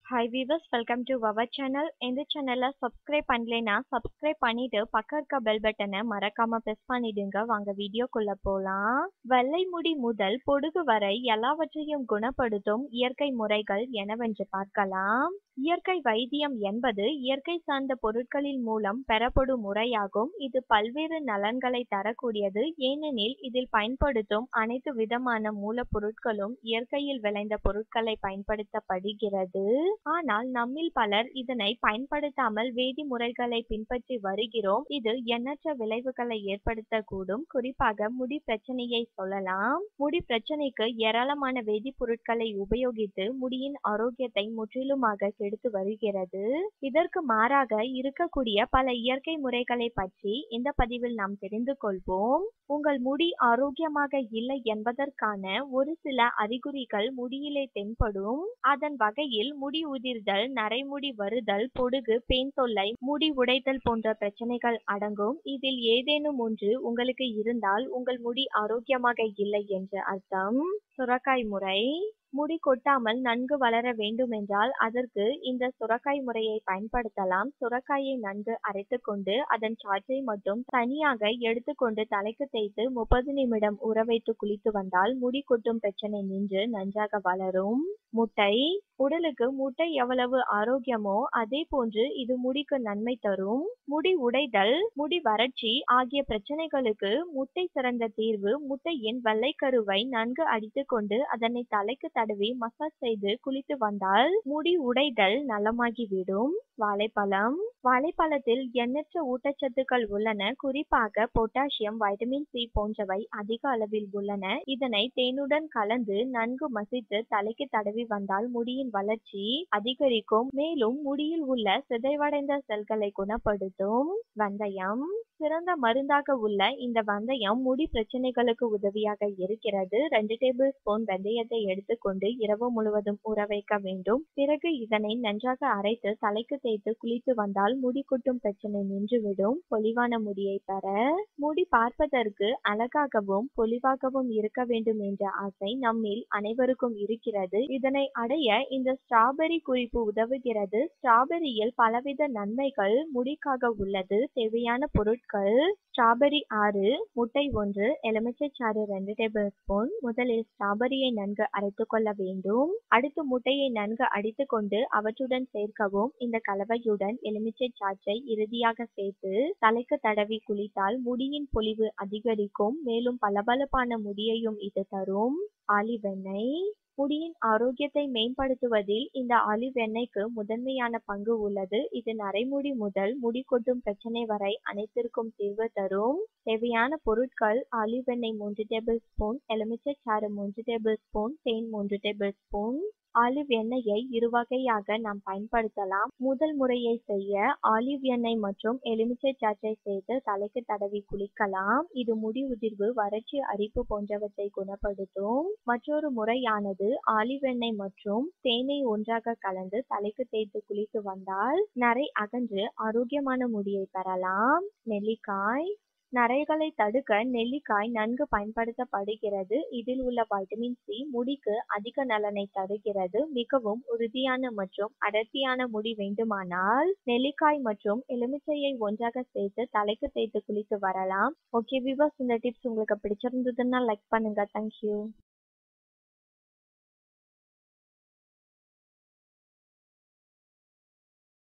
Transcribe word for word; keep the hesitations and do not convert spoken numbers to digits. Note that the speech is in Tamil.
Hi viewers, welcome to our channel. இந்த சேனலை சப்ஸ்கிரைப் பண்ணலைனா சப்ஸ்கிரைப் பண்ணிட்டு பக்கம் இருக்க பெல் பட்டனை மறக்காம பிரஸ் பண்ணிடுங்க. வாங்க வீடியோக்குள்ள போலாம். வெள்ளை முடி முதல் பொடுகு வரை எல்லாவற்றையும் குணப்படுத்தும் இயற்கை முறைகள் என்னவென்று பார்க்கலாம். இயற்கை வைத்தியம் என்பது இயற்கை சார்ந்த பொருட்களின் மூலம் பெறப்படும் முறையாகும். இது பல்வேறு நலன்களை தரக்கூடியது. ஏனெனில் இதில் பயன்படுத்தும் அனைத்து விதமான மூலப்பொருட்களும் இயற்கையில் விளைந்த பொருட்களை பயன்படுத்தப்படுகிறது. ஆனால் நம்மில் பலர் இதனை பயன்படுத்தாமல் வேதிமுறைகளை பின்பற்றி வருகிறோம். இது எண்ணற்ற விளைவுகளை ஏற்படுத்தக்கூடும். குறிப்பாக முடி பிரச்சனையை சொல்லலாம். முடி பிரச்சனைக்கு ஏராளமான வேதிப்பொருட்களை உபயோகித்து முடியின் ஆரோக்கியத்தை முற்றிலுமாக கெடுத்து வருகிறது. இதற்கு மாறாக இருக்கக்கூடிய பல இயற்கை முறைகளை பற்றி இந்த பதிவில் நாம் தெரிந்து கொள்வோம். உங்கள் முடி ஆரோக்கியமாக இல்லை என்பதற்கான ஒரு சில அறிகுறிகள் முடியிலே தென்படும். அதன் வகையில் முடி உதிர்தல், நரைமுடி வருதல், பொடுகு, பேன் தொல்லை, முடி உடைதல் போன்ற பிரச்சனைகள் அடங்கும். இதில் ஏதேனும் ஒன்று உங்களுக்கு இருந்தால் உங்கள் முடி ஆரோக்கியமாக இல்லை என்று அர்த்தம். சுரக்காய் முறை. முடி கொட்டாமல் நன்கு வளர வேண்டுமென்றால் அதற்கு இந்த சுரக்காய் முறையை பயன்படுத்தலாம். சுரக்காயை நன்கு அரைத்து கொண்டு அதன் சாற்றை மட்டும் தனியாக எடுத்துக்கொண்டு தலைக்கு தேய்த்து முப்பது நிமிடம் ஊற வைத்து குளித்து வந்தால் முடி கொட்டும் பிரச்சனை நின்று நன்றாக வளரும். முட்டை. உடலுக்கு முட்டை எவ்வளவு ஆரோக்கியமோ அதே போன்று இது முடிக்கு நன்மை தரும். முடி உடைதல், முடி வறட்சி ஆகிய பிரச்சனைகளுக்கு முட்டை சிறந்த தீர்வு. முட்டையின் வெள்ளைக்கருவை நன்கு அடித்து கொண்டு அதனை தலைக்கு தடவி மசாஜ் செய்து குளித்து வந்தால் முடி உடைதல் நலமாகிவிடும். வாழைப்பழம். வாழைப்பழத்தில் எண்ணற்ற ஊட்டச்சத்துக்கள் உள்ளன. குறிப்பாக பொட்டாசியம், வைட்டமின் சி போன்றவை அதிக அளவில் உள்ளன. இதனை தேனுடன் கலந்து நன்கு மசித்து தலைக்கு தடவி வந்தால் முடியின் வளர்ச்சி அதிகரிக்கும். மேலும் முடியில் உள்ள சிதைவடைந்த செல்களை குணப்படுத்தும். வெந்தயம். சிறந்த மருந்தாக உள்ள இந்த வெந்தயம் முடி பிரச்சனைகளுக்கு உதவியாக இருக்கிறது. ரெண்டு டேபிள் ஸ்பூன் வெந்தயத்தை எடுத்துக்கொண்டு இரவு முழுவதும் ஊற வைக்க வேண்டும். பிறகு இதனை நன்றாக அரைத்து தலைக்கு தேய்த்து குளித்து வந்தால் முடி கொட்டும் பிரச்சனை நின்றுவிடும். பொலிவான முடியை பெற. முடி பார்ப்பதற்கு அழகாகவும் பொலிவாகவும் இருக்க வேண்டும் என்ற ஆசை நம்மில் அனைவருக்கும் இருக்கிறது. இதனை அடைய இந்த ஸ்ட்ராபெரி குறிப்பு உதவுகிறது. ஸ்ட்ராபெரியில் பலவித நன்மைகள் முடிக்காக உள்ளது. தேவையான பொருட்கள்: ஸ்ட்ராபெரி ஆறு, முட்டை ஒன்று, எலுமிச்சை சாறு ரெண்டு டேபிள் ஸ்பூன். முதலில் ஸ்ட்ராபெரியை நன்கு அரைத்து கொள்ள வேண்டும். அடுத்து முட்டையை நன்கு அடித்து கொண்டு அவற்றுடன் சேர்க்கவும். இந்த கலவையுடன் எலுமிச்சை சாற்றை இறுதியாக சேர்த்து தலைக்கு தடவி குளித்தால் முடியின் பொலிவு அதிகரிக்கும். மேலும் பளபளப்பான முடியையும் இது தரும். ஆலிவ் எண்ணெய். முடியின் ஆரோக்கியத்தை மேம்படுத்துவதில் இந்த ஆலிவ் எண்ணெய்க்கு முதன்மையான பங்கு உள்ளது. இது நரைமுடி முதல் முடி கொட்டும் பிரச்சனை வரை அனைத்திற்கும் தீர்வு தரும். தேவையான பொருட்கள்: ஆலிவ் எண்ணெய் மூன்று டேபிள் ஸ்பூன், எலுமிச்சை சாறு மூன்று டேபிள் ஸ்பூன், தேன் மூன்று டேபிள் ஸ்பூன். ஆலிவ் எண்ணெயை இருவகையாக நாம் பயன்படுத்தலாம். முதல் முறையை செய்ய ஆலிவ் எண்ணெய் மற்றும் எலுமிச்சை சாற்றை சேர்த்து தலைக்கு தடவி குளிக்கலாம். இது முடி உதிர்வு, வறட்சி, அரிப்பு போன்றவற்றை குணப்படுத்தும். மற்றொரு முறையானது ஆலிவ் எண்ணெய் மற்றும் தேனை ஒன்றாக கலந்து தலைக்கு தேய்த்து குளித்து வந்தால் நரை அகன்று ஆரோக்கியமான முடியை பெறலாம். நெல்லிக்காய். நரைகளை தடுக்க நெல்லிக்காய் நன்கு பயன்படுத்தப்படுகிறது. இதில் உள்ள வைட்டமின் சி முடிக்கு அதிக நலனை தருகிறது. மிகவும் உறுதியான மற்றும் அடர்த்தியான முடி வேண்டுமானால் நெல்லிக்காய் மற்றும் எலுமிச்சையை ஒன்றாக சேர்த்து தலைக்கு தேய்த்து குளித்து வரலாம். ஓகே வியூவர்ஸ், இந்த டிப்ஸ் உங்களுக்கு பிடிச்சிருந்ததுன்னா லைக் பண்ணுங்க. தேங்க்யூ.